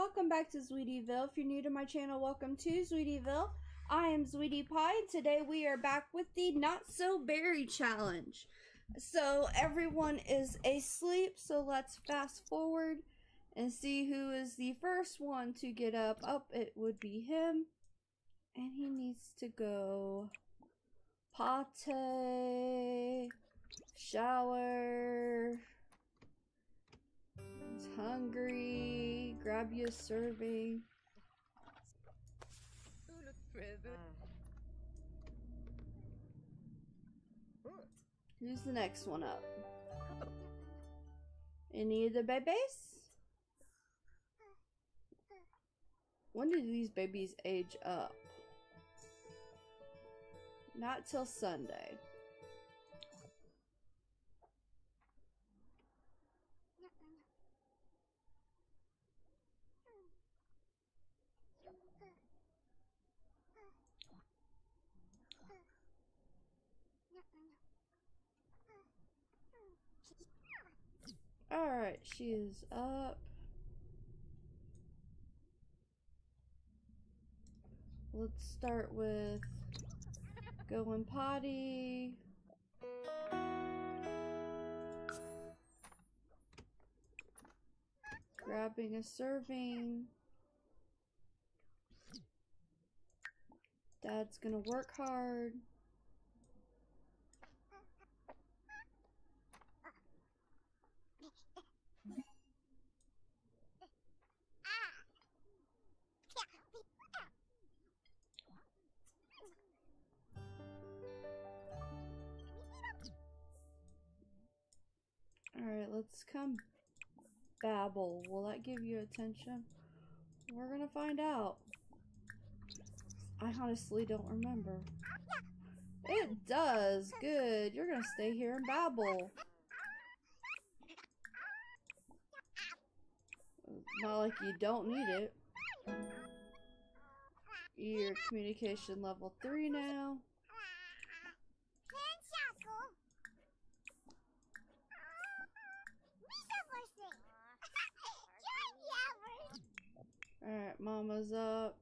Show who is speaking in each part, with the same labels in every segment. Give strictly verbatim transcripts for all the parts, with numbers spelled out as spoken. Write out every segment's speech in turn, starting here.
Speaker 1: welcome back to Sweetieville. If you're new to my channel, welcome to Sweetieville. I am Sweetie Pie, and today we are back with the Not So Berry Challenge. So everyone is asleep, so let's fast forward and see who is the first one to get up. Up, oh, it would be him, and he needs to go potty, shower. He's hungry. Grab you a serving. Who's the next one up? Any of the babies? When do these babies age up? Not till Sunday. Alright, she is up. Let's start with going potty. Grabbing a serving. Dad's gonna work hard. Alright, let's come babble. Will that give you attention? We're gonna find out. I honestly don't remember. It does. Good. You're gonna stay here and babble. Not like you don't need it. You're communication level three now. Alright, Mama's up.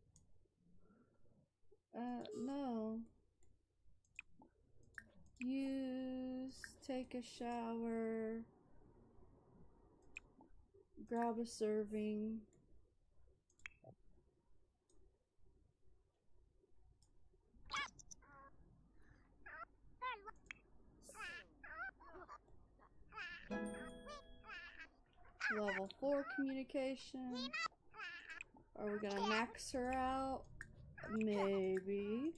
Speaker 1: Uh, no. Use, take a shower. Grab a serving. Level four communication. Are we gonna max her out? Maybe.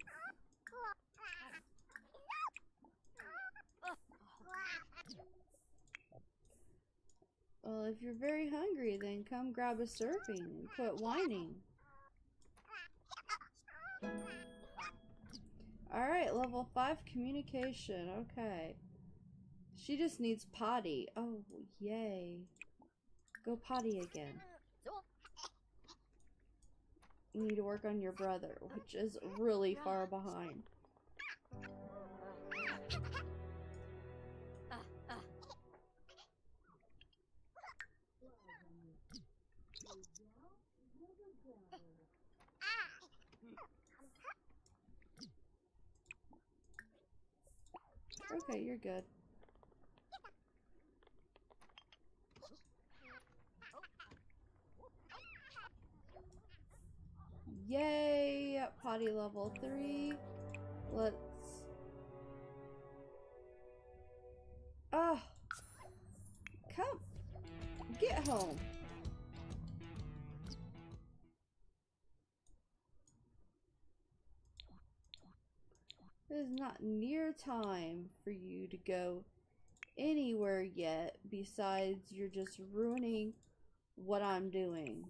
Speaker 1: Well, if you're very hungry, then come grab a serving and quit whining. Alright, level five communication. Okay. She just needs potty. Oh, yay. Go potty again. You need to work on your brother, which is really far behind. Okay, you're good. Yay! Potty level three. Let's... Ah! Come! Get home! It is not near time for you to go anywhere yet, besides you're just ruining what I'm doing.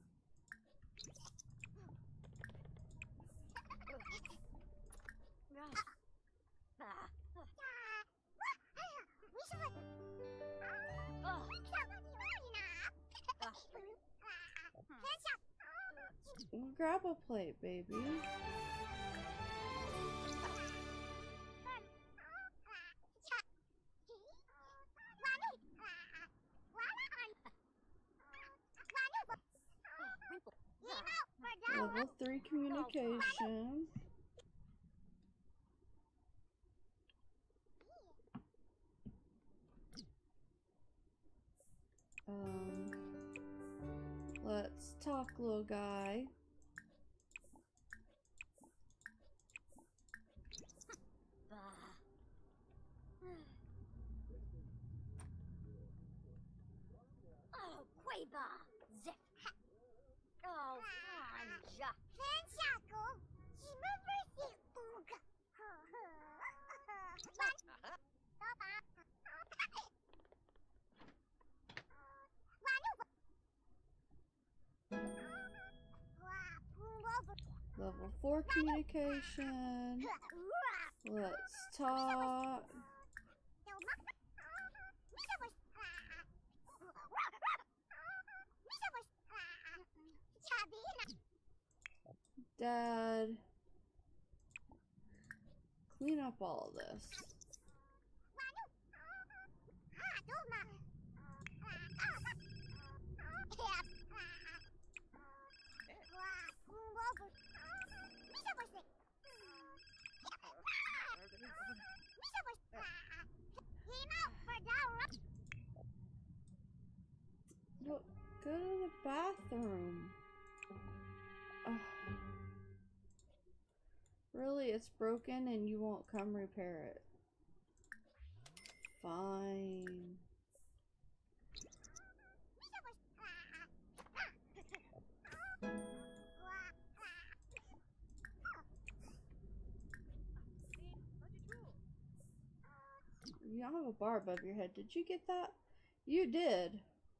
Speaker 1: Grab a plate, baby. Level three communication. Um, let's talk, little guy.
Speaker 2: Oh, Quaba! Zip! Oh, Anja! Fanshaku! Shimaversi Uga!
Speaker 1: Level four communication. Let's talk. Dad, clean up all of this. Look, go to the bathroom. Ugh. Really, it's broken and you won't come repair it. Fine. You don't have a bar above your head. Did you get that? You did.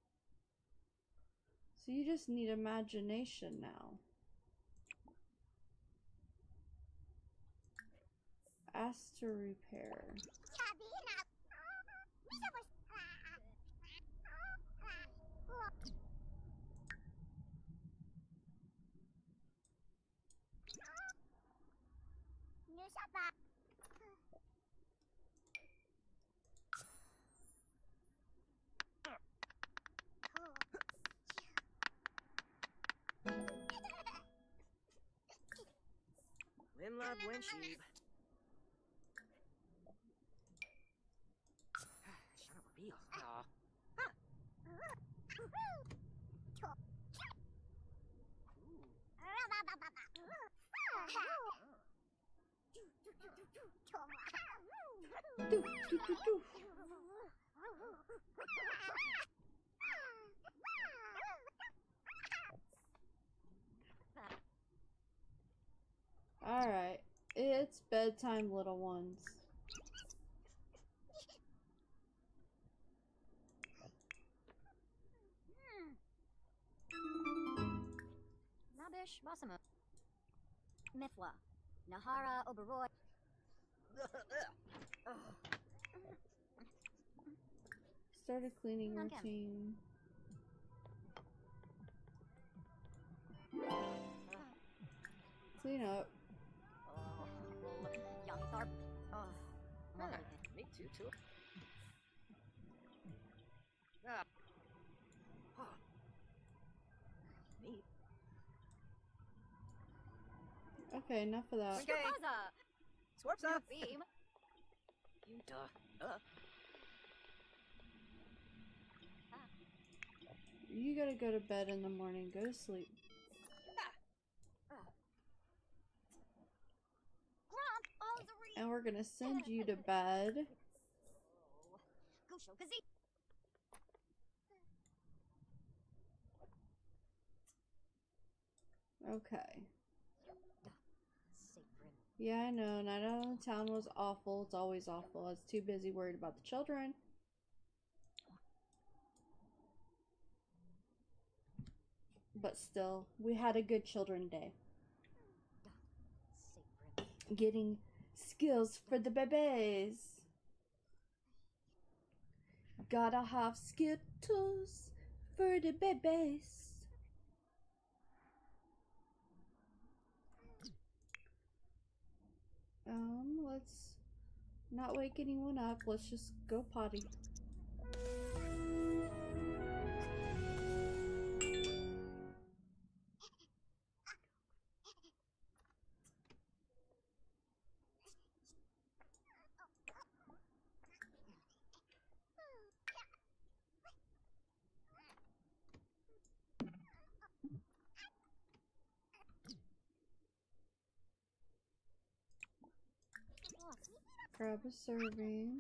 Speaker 1: So you just need imagination now. Ask to repair.
Speaker 3: Limla buen sheep. Shut up, real. Aw.
Speaker 1: Doof, doof, doof, doof. Alright, it's bedtime, little ones.
Speaker 2: Nabish Masama. Mithla. Nahara Oberoi.
Speaker 1: Start a cleaning
Speaker 2: Okay.
Speaker 1: routine. Clean up.
Speaker 2: Oh, young Tharp. Oh,
Speaker 3: Ah, me too, too. Ah. Oh. Neat.
Speaker 1: Okay, enough of that.
Speaker 3: Okay. Swarps up.
Speaker 2: Beam.
Speaker 3: You duh. Uh.
Speaker 1: You gotta go to bed in the morning. Go to sleep.
Speaker 2: Grump. Ozari.
Speaker 1: And we're gonna send you to bed.
Speaker 2: Gusho Kazi.
Speaker 1: Okay. Yeah, I know. Night out in town was awful. It's always awful. I was too busy worried about the children. But still, we had a good children day. Getting skills for the babies. Gotta have skittles for the babies. Um, let's not wake anyone up. Let's just go potty. Grab a serving.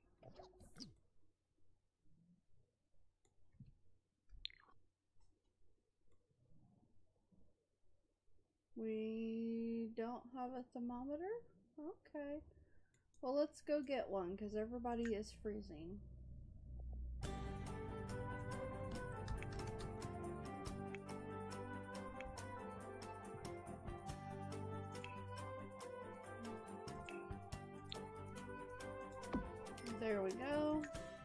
Speaker 1: We don't have a thermometer? Okay. Well, let's go get one because everybody is freezing. There we go.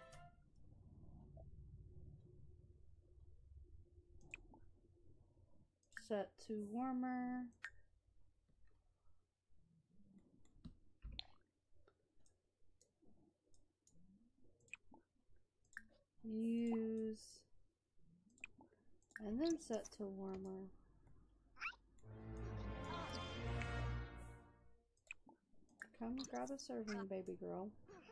Speaker 1: Set to warmer. Use. And then set to warmer. Come grab a serving, baby girl.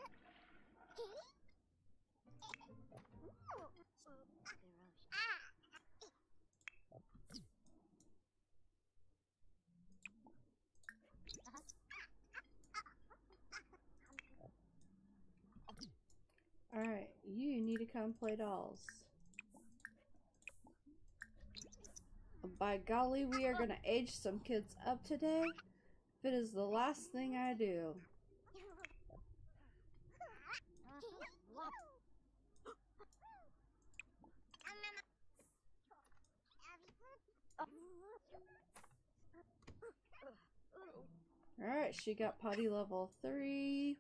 Speaker 1: Alright, you need to come play dolls. By golly, we are gonna age some kids up today. If it is the last thing I do. Alright, she got potty level three.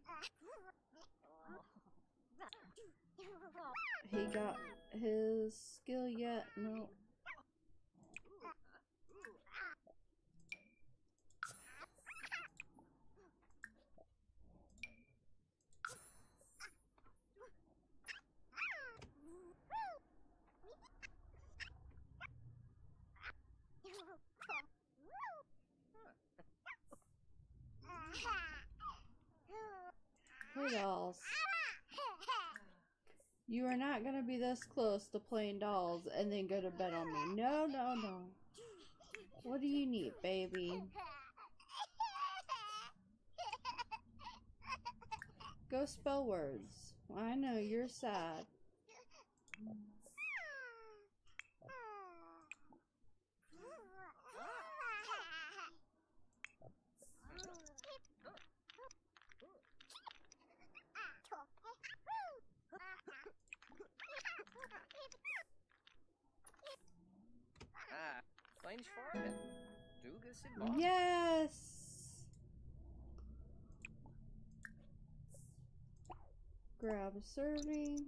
Speaker 1: He got his skill yet? No. Hey dolls. You are not gonna be this close to playing dolls and then go to bed on me. No, no, no. What do you need, baby? Go spell words. I know you're sad.
Speaker 3: Ah, kleines Farben. Dugas in Boston.
Speaker 1: Yes! Grab a serving.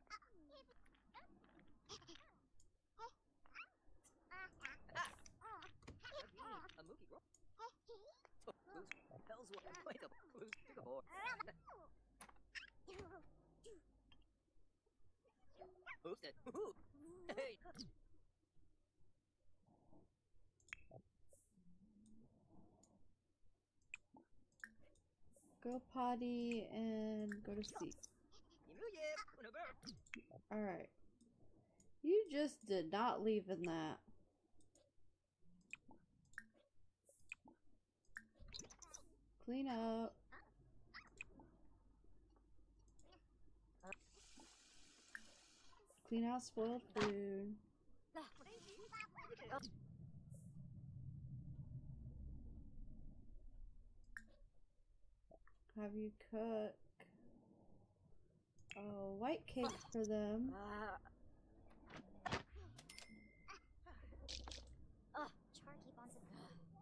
Speaker 3: A mookie roll. Hell's what quite a blues big boy. Boost it. Hey.
Speaker 1: Go potty and go to sleep. Alright. You just did not leave in that. Clean up. Clean out spoiled food. Have you cook a white cake for them.
Speaker 2: Ugh, char keep on sitting.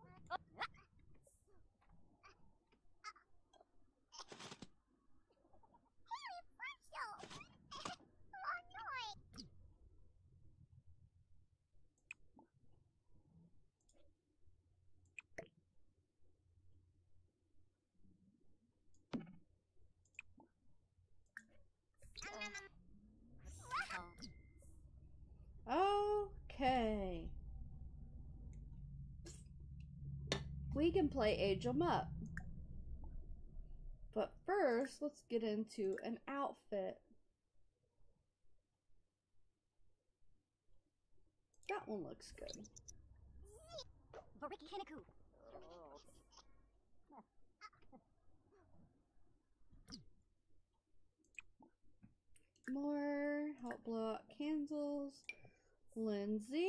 Speaker 1: Okay. We can play Age 'em Up. But first, let's get into an outfit. That one looks good.
Speaker 2: Variki Kinaku.
Speaker 1: blow out candles. Lindsay.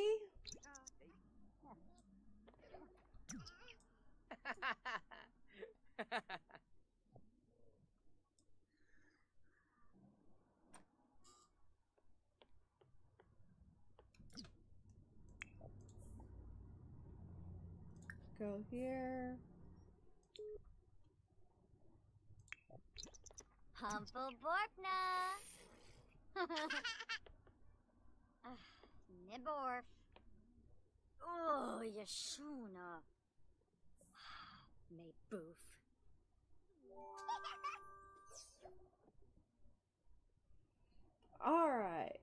Speaker 1: Go here.
Speaker 2: Humble Borkna. uh, Niborf. Oh, Yashuna. May boof.
Speaker 1: Alright.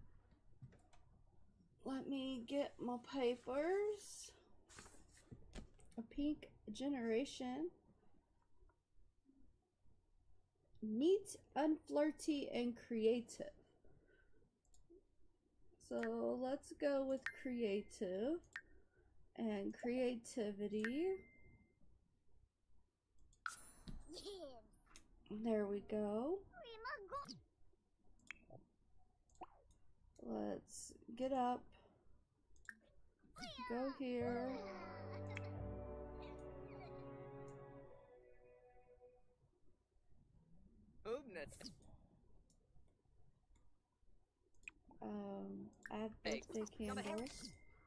Speaker 1: Let me get my papers. A pink generation. Neat, unflirty, and creative. So let's go with creative and creativity. There we go. Let's get up. Go here.
Speaker 3: Oognet.
Speaker 1: Um, add
Speaker 3: Hey,
Speaker 1: birthday
Speaker 3: come here.
Speaker 1: candles.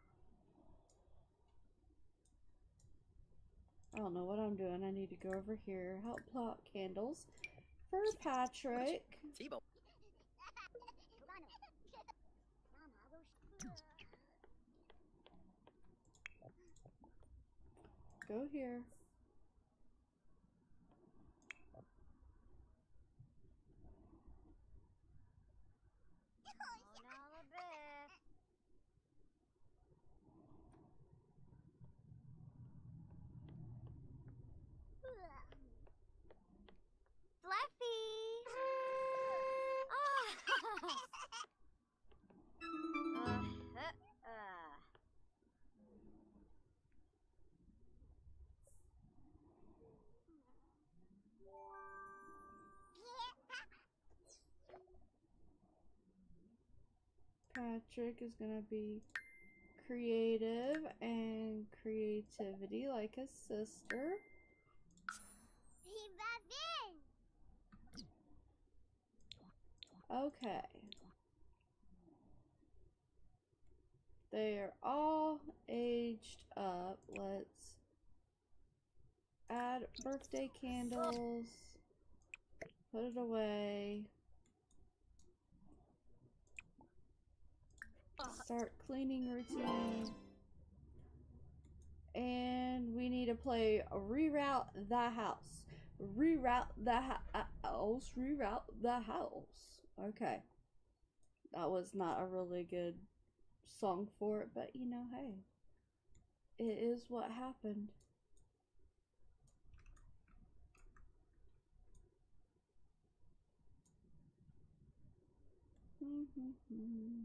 Speaker 1: I don't know what I'm doing. I need to go over here. Help plot candles for Patrick.
Speaker 3: T-Bow.
Speaker 1: Go here. Patrick is gonna be creative and creativity like his sister. Okay. They are all aged up. Let's add birthday candles. Put it away. Start cleaning routine. And we need to play reroute the house. Reroute the house. Reroute the house. Okay. That was not a really good song for it, but you know, hey. It is what happened. Mm-hmm.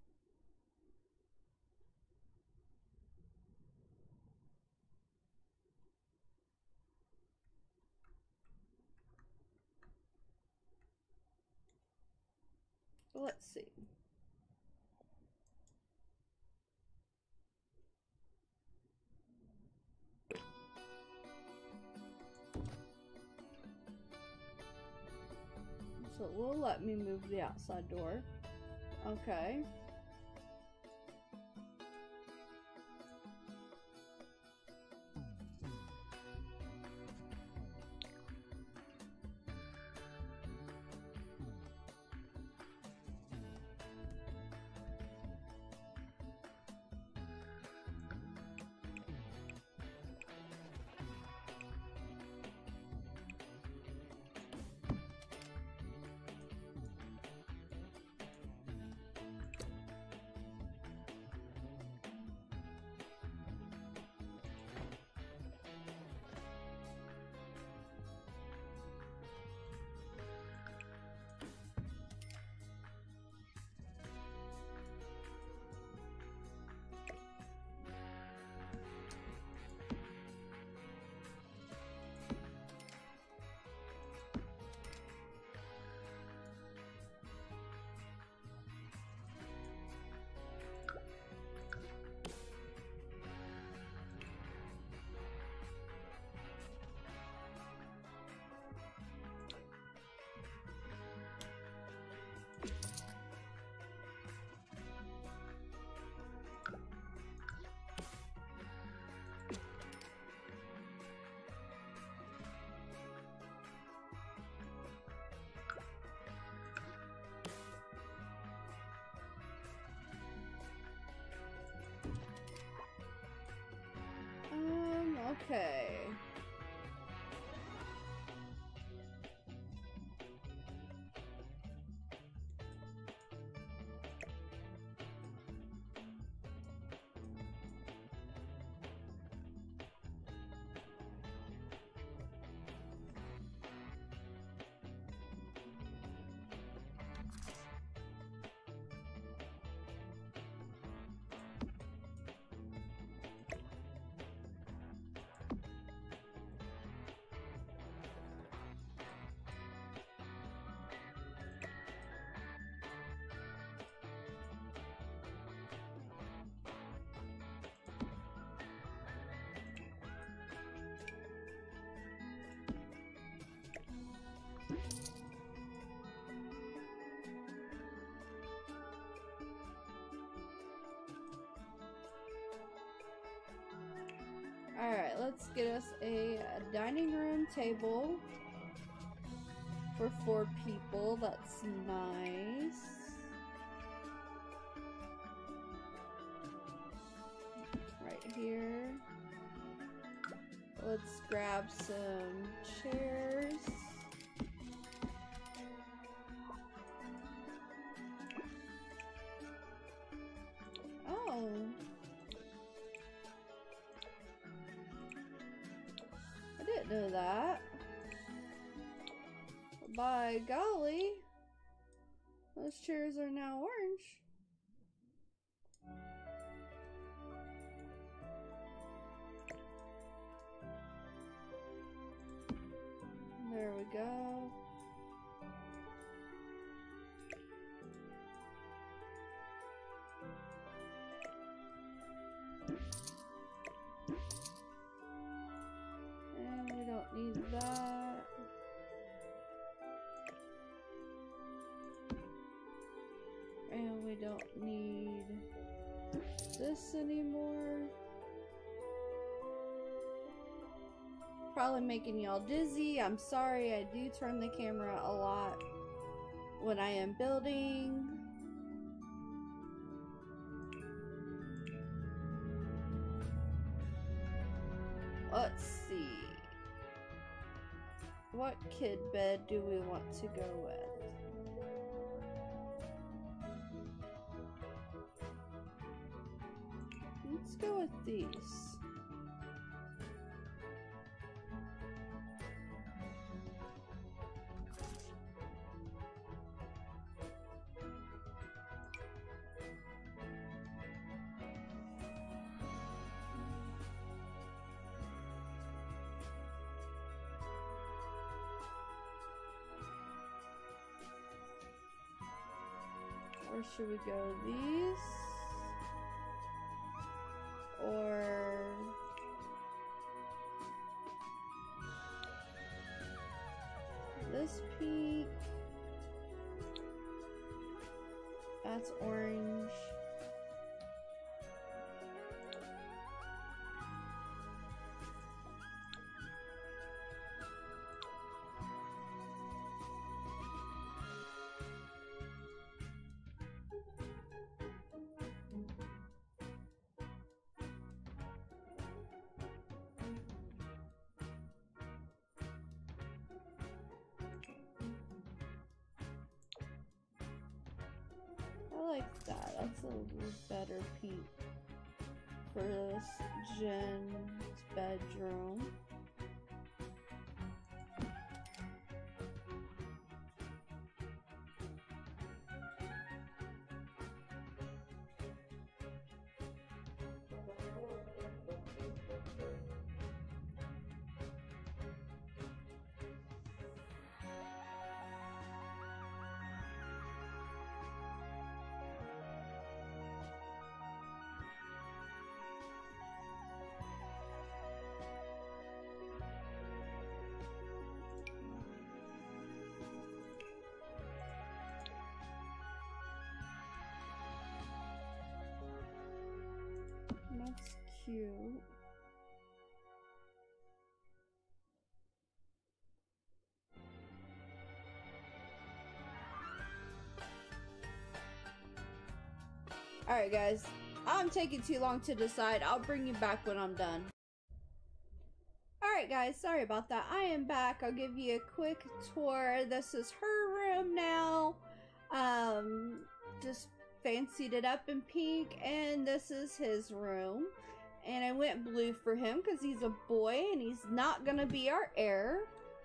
Speaker 1: Let's see. So it will let me move the outside door. Okay. Okay. Alright, let's get us a, a dining room table for four people. That's nice. Right here. Let's grab some chairs. Oh. I didn't know that. By golly, those chairs are now orange. There we go. And we don't need that. And we don't need this anymore. Probably making y'all dizzy. I'm sorry, I do turn the camera a lot when I am building. Let's see. What kid bed do we want to go with? Let's go with these. Or should we go these? Or this pink? That's orange. I like that. That's a little better pink for this Jen's bedroom. That's cute. Alright guys, I'm taking too long to decide. I'll bring you back when I'm done. Alright guys, sorry about that. I am back. I'll give you a quick tour. This is her room now. Um, just fancied it up in pink, and this is his room. And I went blue for him because he's a boy and he's not gonna be our heir.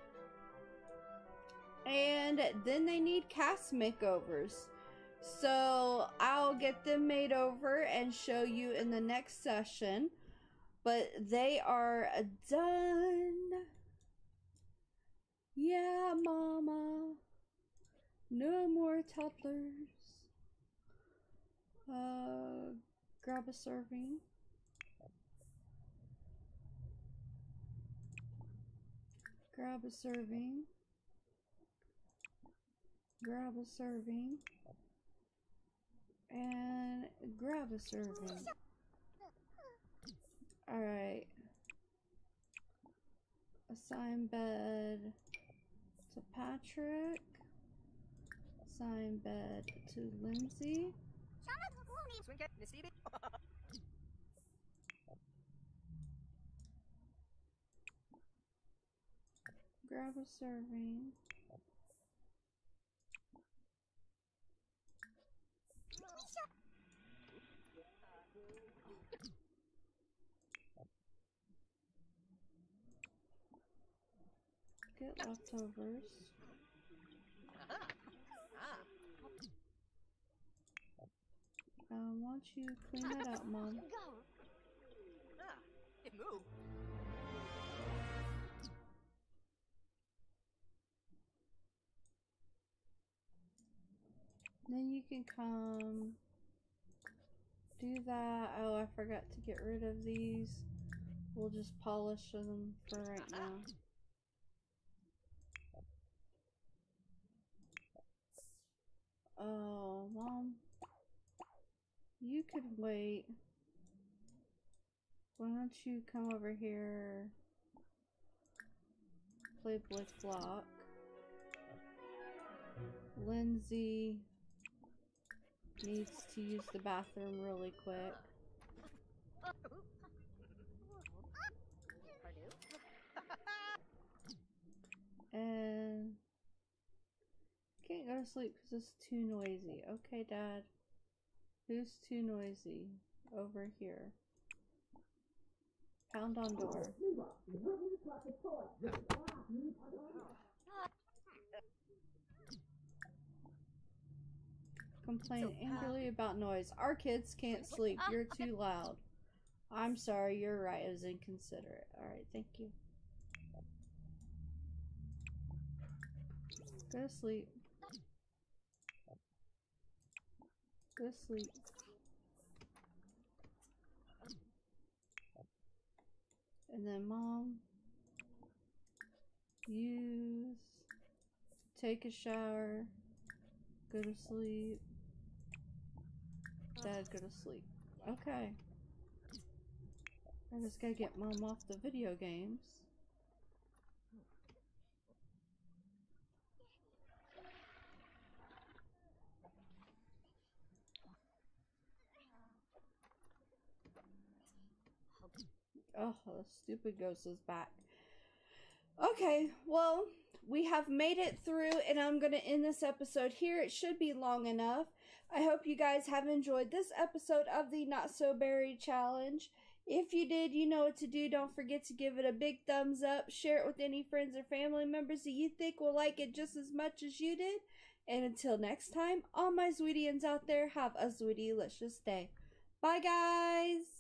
Speaker 1: And then they need cast makeovers. So I'll get them made over and show you in the next session. But they are done. Yeah, mama. No more toddlers. Uh, grab a serving. Grab a serving. Grab a serving. And grab a serving. Alright. Assign bed to Patrick. Assign bed to Lindsay.
Speaker 3: Swing cat, Nasibi.
Speaker 1: Grab a serving. Get leftovers. Um, why don't you clean that up, Mom?
Speaker 3: Ah, it moved.
Speaker 1: Then you can come do that. Oh, I forgot to get rid of these. We'll just polish them for right now. Oh, Mom. You could wait. Why don't you come over here? Play Blitz Block. Lindsay needs to use the bathroom really quick. And can't go to sleep because it's too noisy. Okay, Dad. Who's too noisy? Over here. Pound on door. Complain angrily about noise. Our kids can't sleep. You're too loud. I'm sorry, you're right. It was inconsiderate. Alright, thank you. Go to sleep. Go to sleep. And then Mom, use, take a shower, go to sleep. Dad, go to sleep. Okay. I just gotta get Mom off the video games. Oh, the stupid ghost is back. Okay, well, we have made it through, and I'm going to end this episode here. It should be long enough. I hope you guys have enjoyed this episode of the Not So Berry Challenge. If you did, you know what to do. Don't forget to give it a big thumbs up. Share it with any friends or family members that you think will like it just as much as you did. And until next time, all my Zweetians out there, have a Zweety-licious day. Bye, guys!